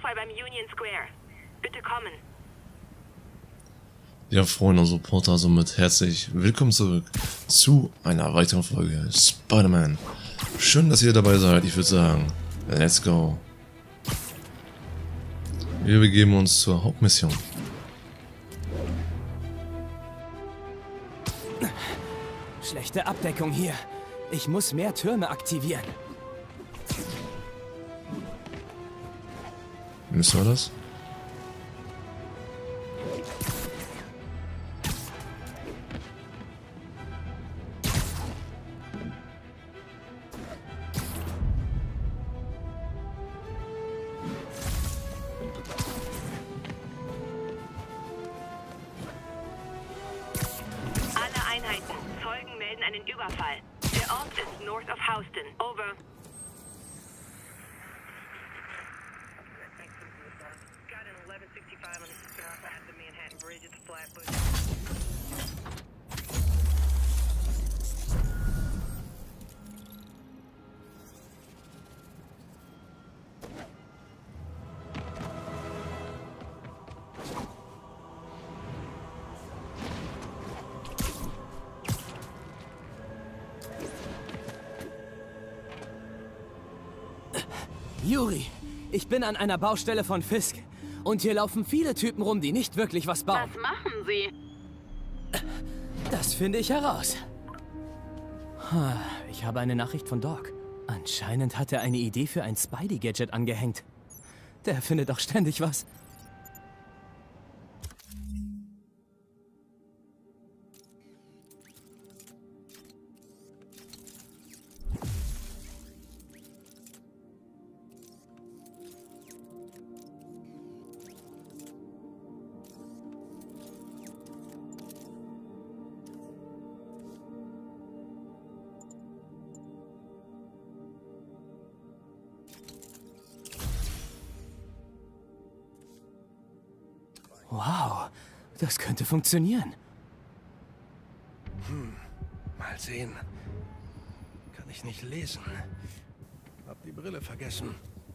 Notfall beim Union Square. Bitte kommen. Ja, Freunde und Supporter, somit herzlich willkommen zurück zu einer weiteren Folge Spider-Man. Schön, dass ihr dabei seid. Ich würde sagen, let's go. Wir begeben uns zur Hauptmission. Schlechte Abdeckung hier. Ich muss mehr Türme aktivieren. Müssen wir das? Alle Einheiten. Zeugen melden einen Überfall. Der Ort ist north of Houston. Over. Got an 1165 on the south at the Manhattan Bridge at the Flatbush. Yuri, ich bin an einer Baustelle von Fisk. Und hier laufen viele Typen rum, die nicht wirklich was bauen. Was machen Sie? Das finde ich heraus. Ich habe eine Nachricht von Doc. Anscheinend hat er eine Idee für ein Spidey-Gadget angehängt. Der findet doch ständig was. Wow, das könnte funktionieren. Mal sehen. Kann ich nicht lesen. Hab die Brille vergessen.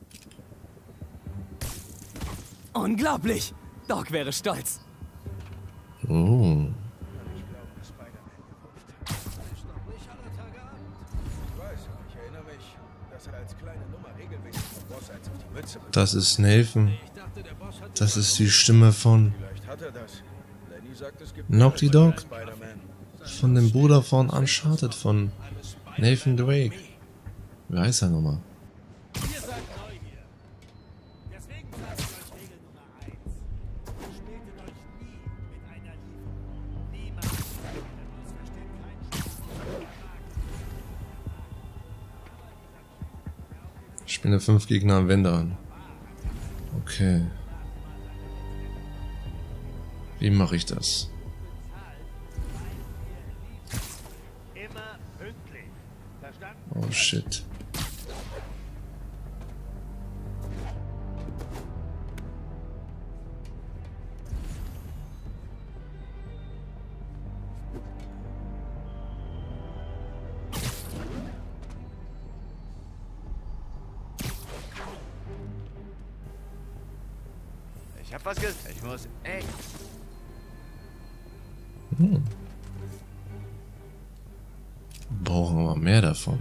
Unglaublich! Doc wäre stolz. Oh. Ich glaube, Spider-Man gepufft. Ist noch nicht aller Tage Abend. Ich weiß, ich erinnere mich, dass er als kleine Nummer regelmäßig vom Boss eins auf die Mütze bekam. Das ist Nathan. Ich dachte, der Boss hat Das ist die Stimme von Vielleicht hat er das. Lenny sagt, es gibt Naughty mehr Dog. Spider-Man. Von dem Bruder von Uncharted, von Nathan Drake. Wie heißt er nochmal? Ihr seid neu hier. Deswegen sage ich euch Regel Nummer 1. Verspätet euch nie mit einer Lieferung. Niemals. Der Boss versteht keinen Spiele 5 Gegner am Wände an. Okay. Wie mache ich das? Immer pünktlich. Verstanden? Oh shit. Ich hab was Ich muss echt. Brauchen wir mehr davon.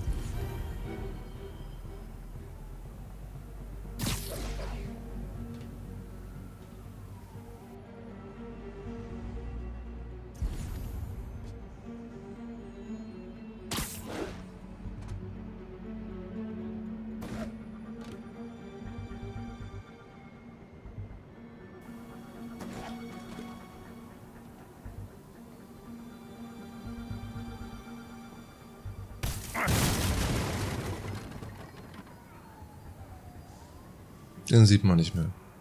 Den sieht man nicht mehr.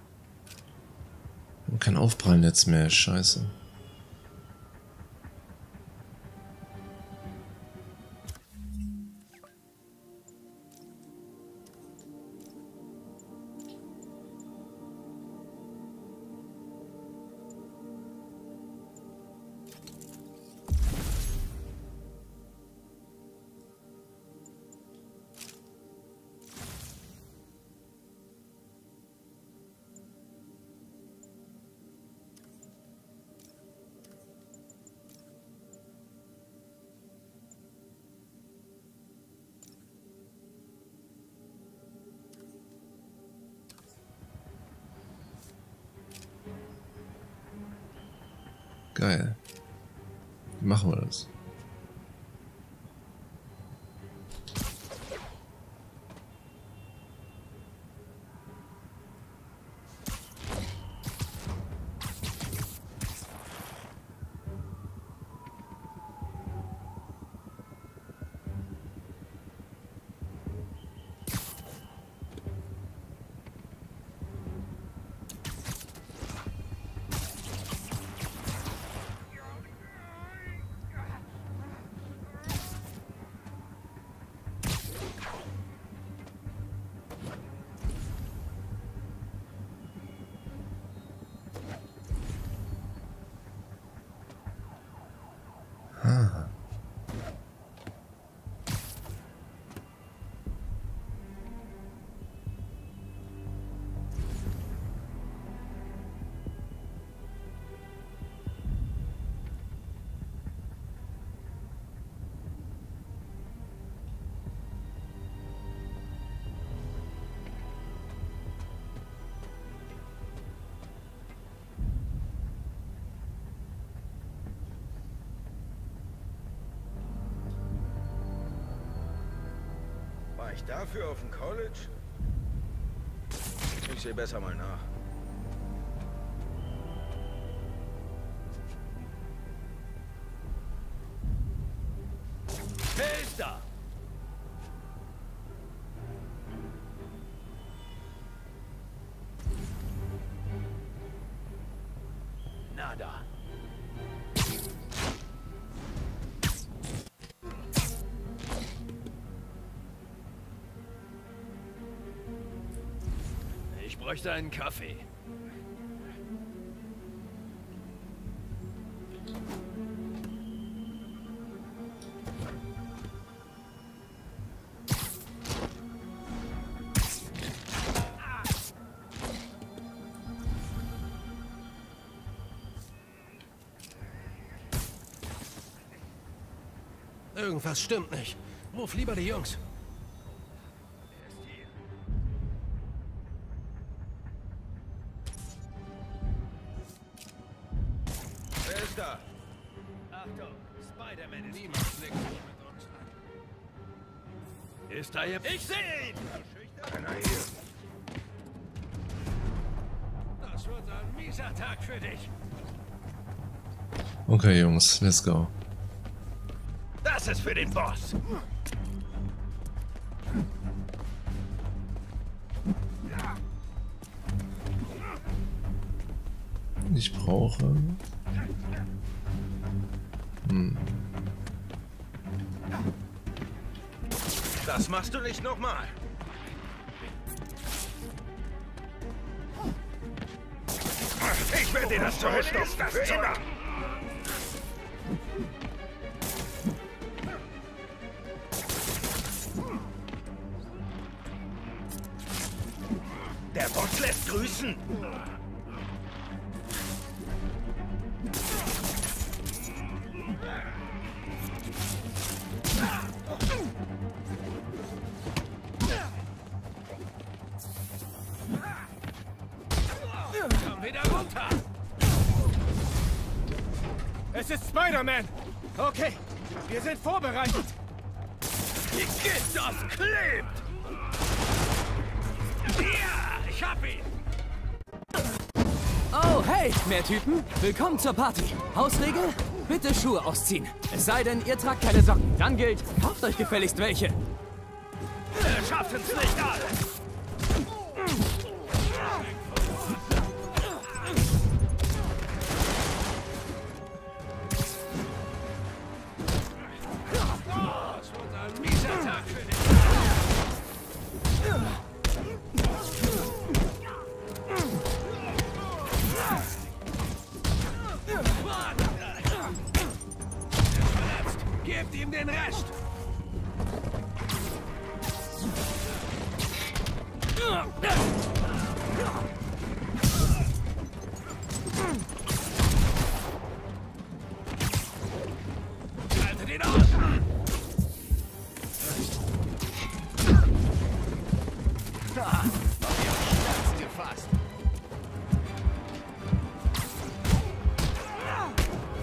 Und kein Aufprallnetz mehr, scheiße. Geil. Wie machen wir das? War ich dafür auf dem College? Ich sehe besser mal nach. Wer ist da? Nada. Ich bräuchte einen Kaffee. Irgendwas stimmt nicht. Ruf lieber die Jungs. Wer ist da? Achtung, Spider-Man ist Niemand legt sich mit uns an. Ist da jemand? Ich sehe ihn! Einer hier. Das wird ein mieser Tag für dich. Okay, Jungs, let's go. Das ist für den Boss. Ich brauche... Das machst du nicht nochmal. Ich werde dir das zurückstoßen. Das für immer. Der Boss lässt grüßen. Komm wieder runter. Es ist Spider-Man! Okay, wir sind vorbereitet. Die Gift, das klebt. Ja, ich hab ihn. Oh, hey, mehr Typen. Willkommen zur Party. Hausregel? Bitte Schuhe ausziehen. Es sei denn, ihr tragt keine Socken. Dann gilt, kauft euch gefälligst welche. Wir schaffen's nicht alle. Das wird ein mieser Tag für dich. Gebt ihm den Rest! Haltet ihn aus! Gefasst.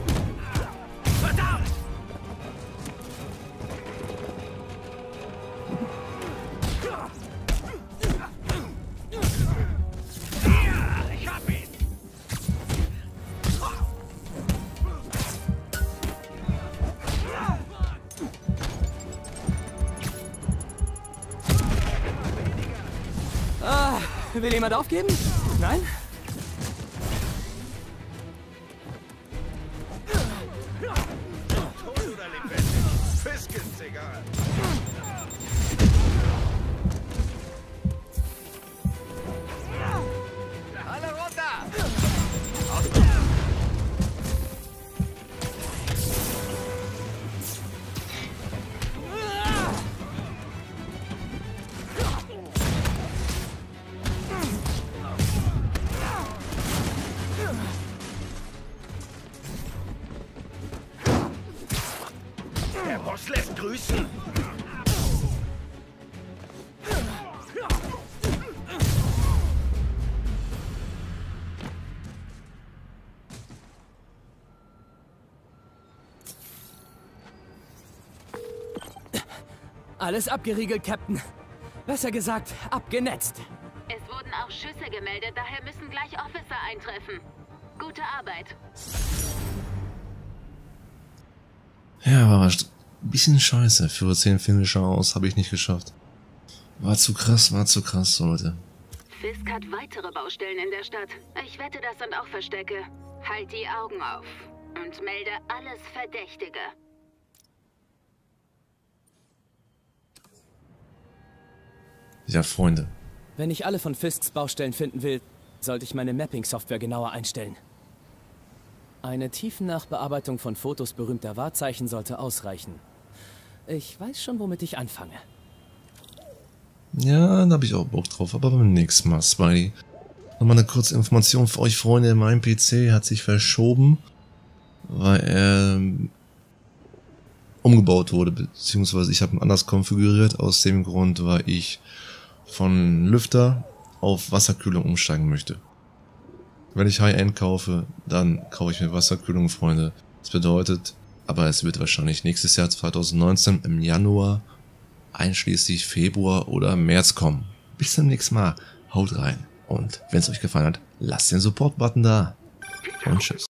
Will jemand aufgeben? Nein? Tot oder lebendig? Fisk ist's egal. Alle runter! Der Boss lässt grüßen. Alles abgeriegelt, Captain. Besser gesagt, abgenetzt. Es wurden auch Schüsse gemeldet, daher müssen gleich Officer eintreffen. Gute Arbeit. Ja, war ein bisschen scheiße. Für 10 Finisher aus habe ich nicht geschafft. War zu krass, Leute. Fisk hat weitere Baustellen in der Stadt. Ich wette, das sind auch Verstecke. Halt die Augen auf und melde alles Verdächtige. Ja, Freunde. Wenn ich alle von Fisks Baustellen finden will, sollte ich meine Mapping-Software genauer einstellen. Eine Tiefennachbearbeitung von Fotos berühmter Wahrzeichen sollte ausreichen. Ich weiß schon, womit ich anfange. Ja, da habe ich auch Bock drauf, aber beim nächsten Mal, Spidey. Nochmal eine kurze Information für euch, Freunde. Mein PC hat sich verschoben, weil er umgebaut wurde, beziehungsweise ich habe ihn anders konfiguriert. Aus dem Grund, weil ich von Lüfter auf Wasserkühlung umsteigen möchte. Wenn ich High-End kaufe, dann kaufe ich mir Wasserkühlung, Freunde. Das bedeutet, aber es wird wahrscheinlich nächstes Jahr 2019 im Januar, einschließlich Februar oder März kommen. Bis zum nächsten Mal. Haut rein. Und wenn es euch gefallen hat, lasst den Support-Button da. Und tschüss.